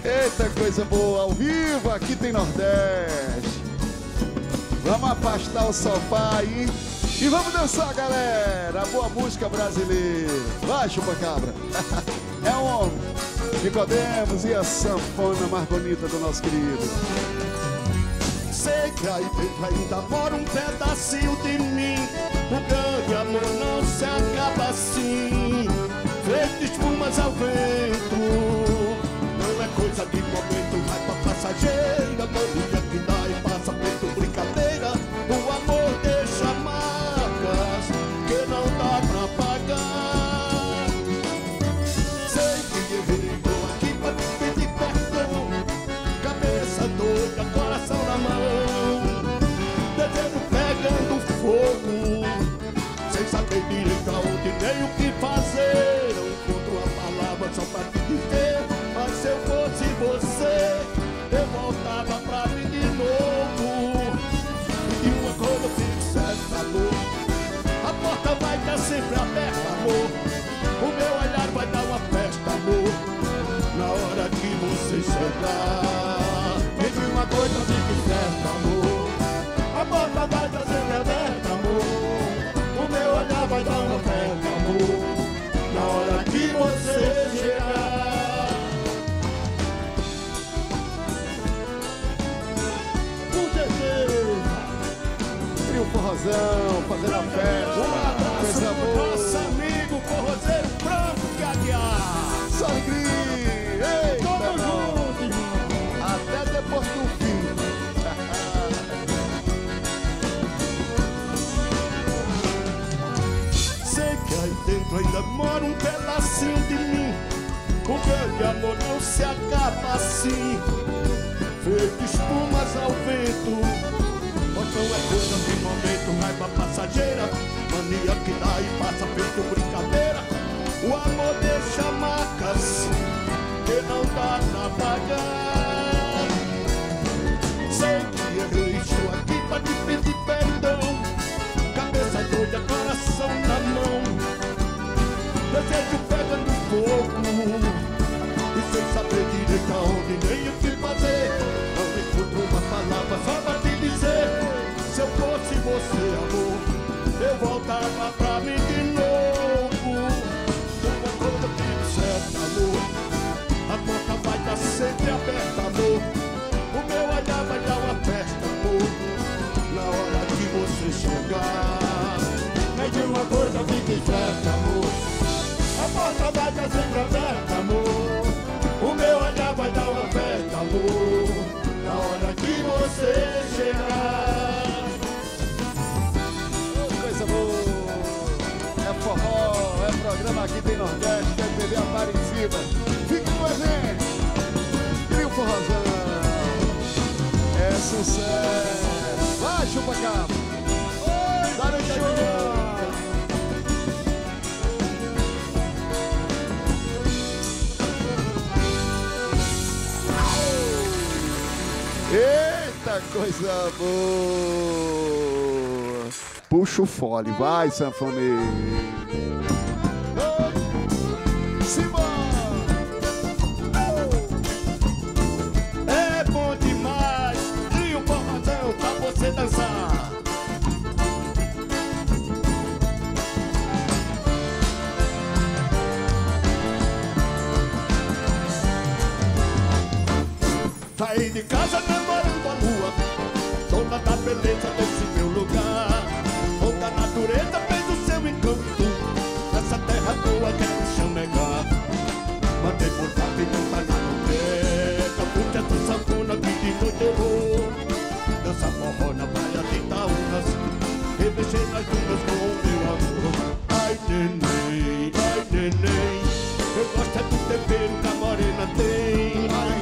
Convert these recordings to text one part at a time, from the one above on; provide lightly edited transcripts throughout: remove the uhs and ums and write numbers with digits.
Eita, coisa boa, ao vivo, aqui tem Nordeste. Vamos afastar o sofá aí e vamos dançar, galera. A boa música brasileira. Vai, chupa-cabra. É um homem. Nicodemos e a sanfona mais bonita do nosso querido. Sei que aí dentro ainda mora um pedacinho de mim. O grande amor não se acaba assim, feito espumas ao vento. Não é coisa de momento, vai pra passageira. Mania que dá e passa feito brincadeira. O amor deixa marcas que não dá pra pagar. Sei que errei, tô aqui pra te pedir perdão. Cabeça doida, coração na mão, desejo pegando fogo, sem saber direito aonde nem o que fazer. Não encontro a palavra só pra te dizer, mas se eu fosse você, eu voltava pra mim de novo. E uma coisa fique certa, amor, a porta vai estar sempre aberta, amor. O meu olhar vai dar uma festa, amor, na hora que você chegar. E de uma coisa fique certa, amor, a porta vai estar sempre aberta, amor. O meu olhar vai dar uma festa, amor, na hora que você chegar. Com certeza. E o forrozão, fazendo a festa. Um abraço Coisa pro boa. nosso amigo forrozeiro Franco Gaguiar. Só alegria. Eita, Tamo nós. junto, irmão. Até depois do fim. Sei que aí dentro ainda mora um pedacinho de mim. O grande amor não se acaba assim, feito espumas ao vento. Então é coisa de momento, raiva passageira, mania que dá e passa feito brincadeira. O amor deixa marcas que não dá pra pagar. Sei que errei, estou aqui pra te pedir perdão. Cabeça doida, coração na mão, desejo pegando fogo, e sem saber direito aonde nem o que fazer. Não encontro uma palavra só pra te dizer, se eu fosse você, amor, eu voltava pra mim de novo. Uma coisa fique certa, amor, a porta vai estar sempre aberta, amor. O meu olhar vai dar uma festa, amor, na hora que você chegar. Mas de uma coisa fique certa, amor, a porta vai estar sempre aberta, amor. O meu olhar vai dar uma festa, amor, na hora que você chegar. Coisa boa. É forró, é programa aqui tem Nordeste, é TV Aparecida. Fique com a gente. Trio Forrozão. É sucesso. Vai, chupa-cabra. Dá no show. Eita, coisa boa. Puxa o fole, vai, sanfoneiro. Simbora. É bom demais, trio Forrozão pra você dançar. Saí de casa namorando a lua, dona da beleza desse meu lugar. Onde a natureza fez o seu encanto, nessa terra boa que o chão negar. Mandei por tarde e não tá na boqueta, puxa essa sanfona que de noite eu vou dançar forró na praia de Itaúnas e mexer nas dunas com o meu amor. Ai neném, eu gosto é do tempero que a morena tem. Ai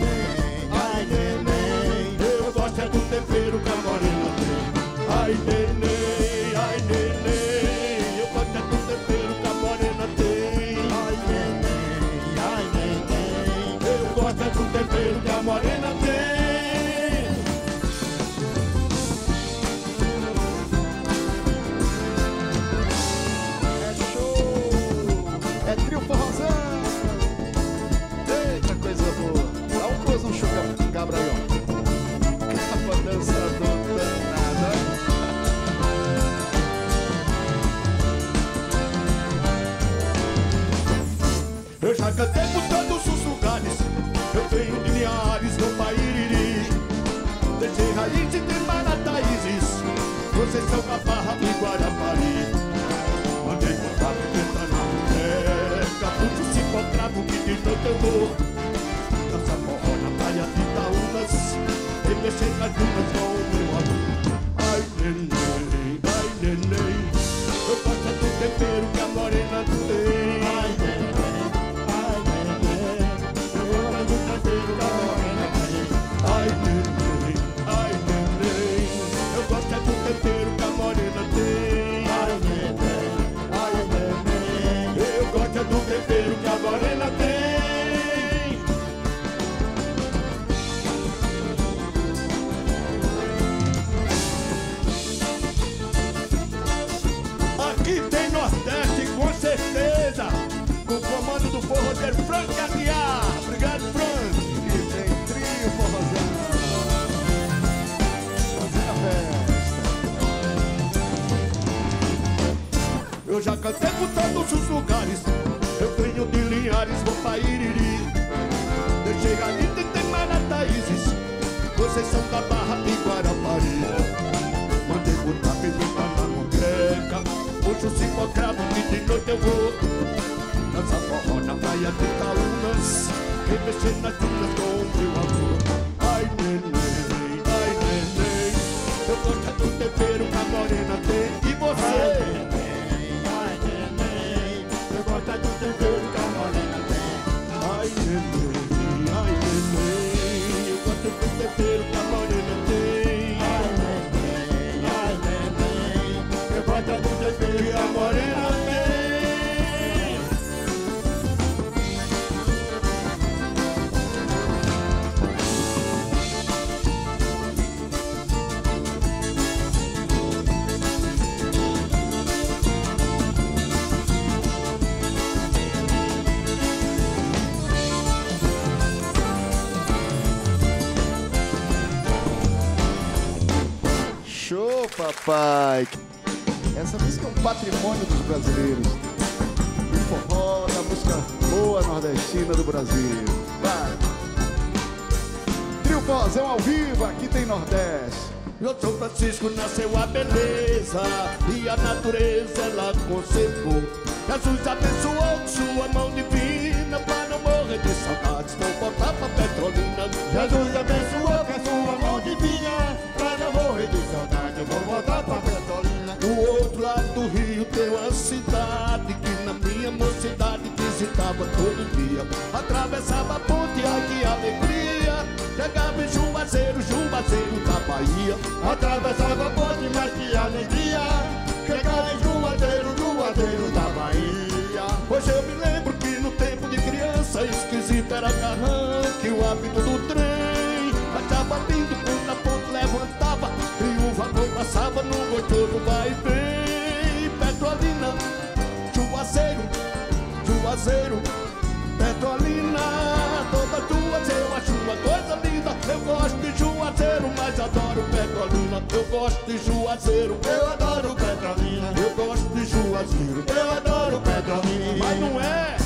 neném, eu gosto é do tempero que a morena tem. Ai neném, eu gosto é do tempero que a morena tem. Ai neném, eu gosto é do tempero que a morena tem. Eu já cantei por todos os lugares, eu venho de Linhares, no Pairiri. Deixei raízes de Marataízes, vocês são da Barra e Guarapari. Mandei contar pra entrar na boneca, puxo se encontrava que de noite eu vou. Dança forró na praia de Itaúnas, e mexer nas dunas com o meu amor. Ai, neném, eu gosto do tempero que a morena tem. Ai, neném, eu gosto do tempero que a morena tem. Ai, neném, eu gosto do tempero que a morena tem. Ai, neném, eu gosto do tempero que a morena tem. Aqui tem Nordeste, com certeza, com o comando do forrozeiro Frank Aguiar. Obrigado, Frank. E tem trio forrozão, fazendo a festa. Eu já cantei por todos os lugares, eu venho de Linhares, vou pra Iriri. Deixei Galinda e tem Marataízes, vocês são da Barra e Guarapari. Mandei botar pimenta na moqueca, puxo o cipocravo que de noite eu vou. Dança forró na praia de Itaúnas, e mexer nas dunas com o meu amor. Ai, neném, eu gosto do tempero que a morena tem. E você? Eu gosto do tempero que a morena tem. Ai, neném, eu gosto do tempero que a morena tem. Ai, neném, eu gosto do tempero que a morena tem. Show, papai! Essa música é um patrimônio dos brasileiros. O forró da música boa nordestina do Brasil. Vai! Trio Forrozão ao vivo, aqui tem Nordeste. Eu São Francisco nasceu a beleza e a natureza ela conservou. Jesus abençoou com sua mão divina para não morrer de saudades, não voltar pra Petrolina. Jesus abençoou com a sua mão divina para não morrer de saudades, eu vou voltar pra Petrolina. Do outro lado do rio tem uma cidade que na minha mocidade visitava todo dia. Atravessava a ponte, ai que alegria, chegava em Juazeiro, Juazeiro da Bahia. Atravessava a ponte, mas que alegria, chegava em Juazeiro, Juazeiro da Bahia. Hoje eu me lembro que no tempo de criança esquisito era carranque, o hábito do trem. Achava lindo quando a ponte levantava e o vagão passava no gostoso vai e vem. Petrolina, Juazeiro, Juazeiro, Petrolina, toda duas eu acho uma coisa linda. Eu gosto de Juazeiro, mas adoro Petrolina. Eu gosto de Juazeiro, eu adoro Petrolina. Eu gosto de Juazeiro, eu adoro Petrolina. Mas não é?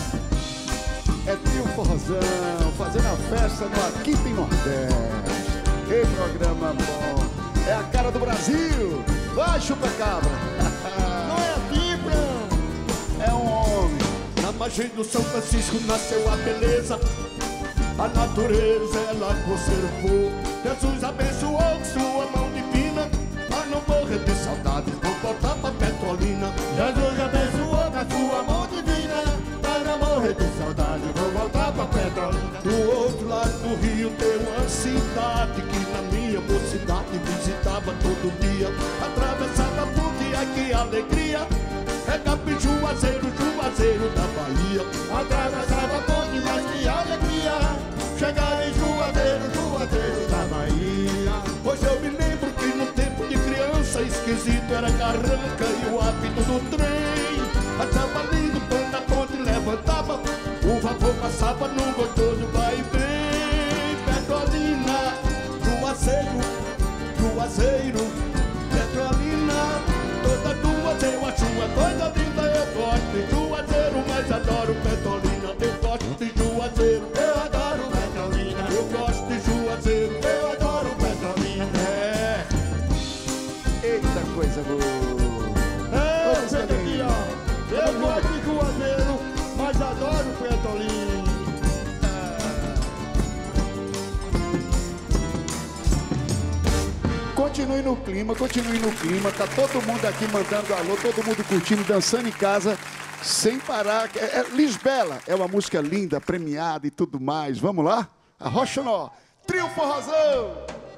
É Trio Forrozão, fazendo a festa no Aqui Tem Nordeste. Que programa bom! É a cara do Brasil! Vai, chupa-cabra! Não é aqui, Bran? É um homem! Na margem do São Francisco nasceu a beleza, a natureza ela conservou. Jesus abençoou com sua mão divina, a não morrer de saudades, vou voltar pra Petrolina. Jesus abençoou com a sua mão divina, a não morrer de saudades, vou voltar pra Petrolina. Do outro lado do rio tem uma cidade que na minha mocidade visitava todo dia. Atravessava a ponte, ai que alegria, chegava em Juazeiro, Juazeiro da Bahia. Atravessava a ponte, mas que alegria, chegar em Juazeiro, Juazeiro da Bahia. Hoje eu me lembro que no tempo de criança esquisito era carranca e o hábito do trem. Achava lindo quando a ponte levantava, o vapor passava no gostoso vai e vem. Petrolina, Juazeiro, Juazeiro, Petrolina, toda duas eu acho uma coisa linda. Eu gosto de Juazeiro, mas adoro Petrolina. Eu gosto continue no clima, continue no clima. Tá todo mundo aqui mandando alô, todo mundo curtindo, dançando em casa, sem parar. Lisbela é uma música linda, premiada e tudo mais. Vamos lá? Arrocha nó, Trio Forrozão.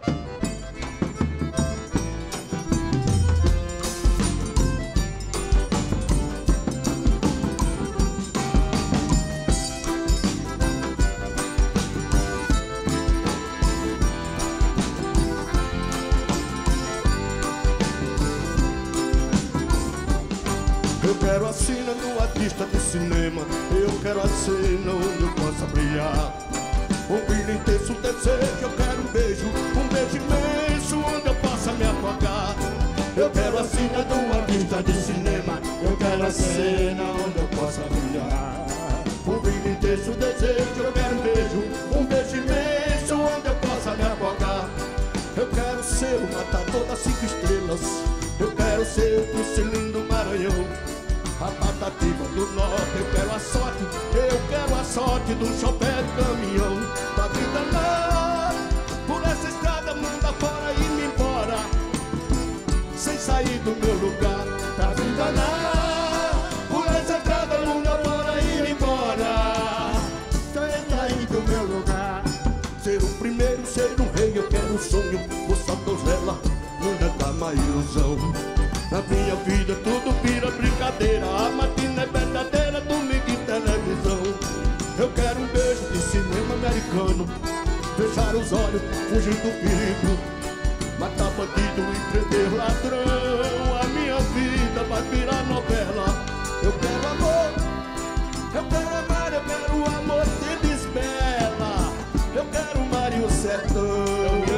Eu quero a cena do artista de cinema. Eu quero a cena onde eu possa brilhar. Um brilho intenso, desejo. Eu quero um beijo imenso onde eu possa me afogar. Eu quero a cena do artista de cinema. Eu quero a cena onde eu possa brilhar. Um brilho intenso, desejo. Eu quero um beijo imenso onde eu possa me afogar. Eu quero ser o matador das 5 estrelas. Eu quero ser o Juscelino do Maranhão, a Patativa do Norte. Eu quero a sorte do chofé de caminhão. Pra vida lá, por essa estrada mundo afora e me embora, sem sair do meu lugar. Pra vida lá, por essa estrada mundo afora e me embora, sem sair do meu lugar. Ser o primeiro, ser um rei, eu quero um sonho. O Santosela não dá uma ilusão. Na minha vida tudo vira brincadeira. A matina é verdadeira, domingo em televisão. Eu quero um beijo de cinema americano. Fechar os olhos, fugir do perigo. Matar bandido e prender ladrão. A minha vida vai virar novela. Eu quero amor, eu quero amar, eu quero o amor de Lisbela. Eu quero o mar e o sertão.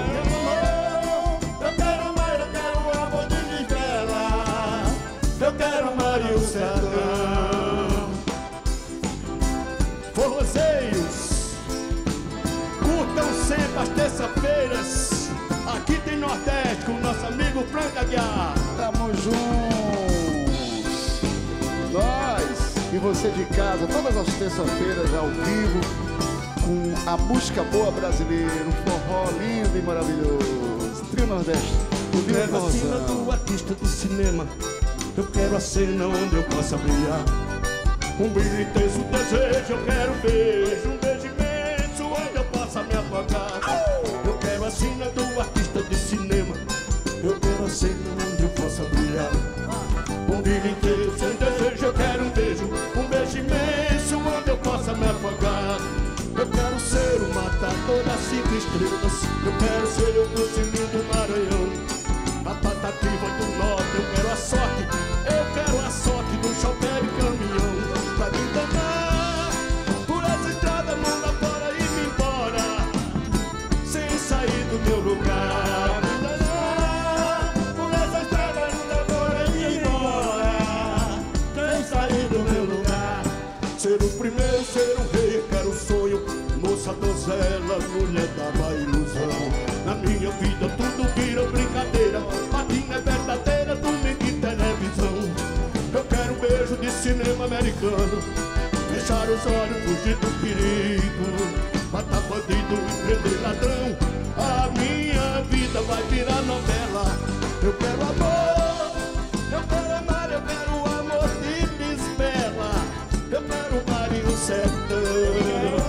Eu quero o mar e o sertão. Forrozeiros, curtam sempre as terça-feiras. Aqui tem Nordeste com o nosso amigo Frank Aguiar. Tamo juntos. Nós e você de casa, todas as terças-feiras ao vivo, com a música boa brasileira, um forró lindo e maravilhoso. Trio Nordeste, o Trio Forrozão. Eu quero a cena do artista de cinema. Eu quero a cena onde eu possa brilhar. Um brilho intenso, desejo. Eu quero um beijo imenso onde eu possa me afogar. Eu quero a cena do artista de cinema. Eu quero a cena onde eu possa brilhar. Um brilho intenso, desejo. Eu quero um beijo imenso onde eu possa me afogar. Eu quero ser o matador das 5 estrelas. Eu quero ser o Juscelino do Maranhão, a Patativa do Norte. Eu quero a sorte do chofé de caminhão. Pra me enganar por essa estrada mundo afora e me embora, sem sair do meu lugar. Pra me enganar por essa estrada mundo afora e me embora, sem sair do meu lugar. Ser o primeiro, ser um rei, eu quero um sonho. Moça, donzela, mulher dava ilusão. Na minha vida tudo vira brincadeira. Matina é verdadeira, domingo em televisão. Eu quero um beijo de cinema americano. Fechar os olhos, fugir do perigo. Matar bandido e prender ladrão. A minha vida vai virar novela. Eu quero amor, eu quero amar, eu quero o amor de Lisbela. Eu quero o mar e o sertão.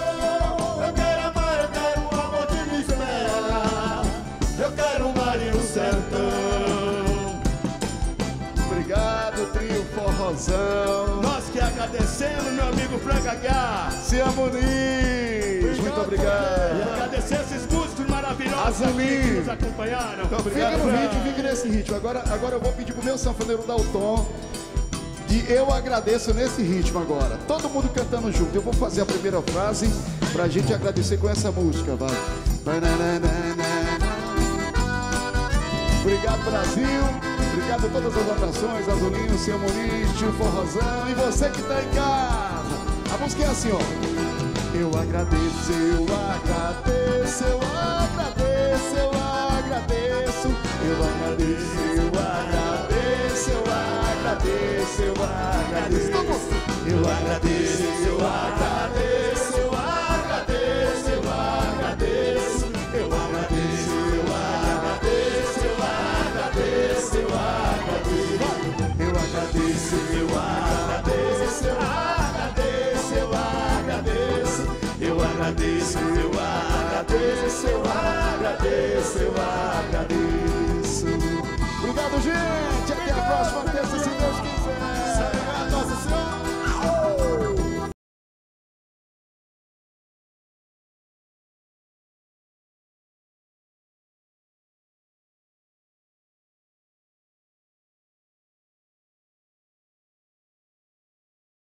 Obrigado, Trio Forrozão. Nós que agradecemos, meu amigo Frank Aguiar. Se harmonize. Muito obrigado. E agradecer esses músicos maravilhosos que nos acompanharam. Então, obrigado, fica no ritmo, fica nesse ritmo. Agora eu vou pedir pro meu sanfoneiro dar o tom de eu agradeço nesse ritmo agora. Todo mundo cantando junto. Eu vou fazer a primeira frase pra gente agradecer com essa música, vai. Obrigado, Brasil. Obrigado a todas as atrações, Azulinho, Seu Muniz, Tio Forrozão e você que tá em casa. A música é assim, ó. Eu agradeço, eu agradeço, eu agradeço, eu agradeço. Eu agradeço, eu agradeço, eu agradeço, eu agradeço. Eu agradeço, eu agradeço, eu agradeço, eu agradeço. Eu agradeço, eu agradeço, eu agradeço, eu agradeço, eu agradeço, eu agradeço. Obrigado, gente. Até a próxima terça, se Deus quiser.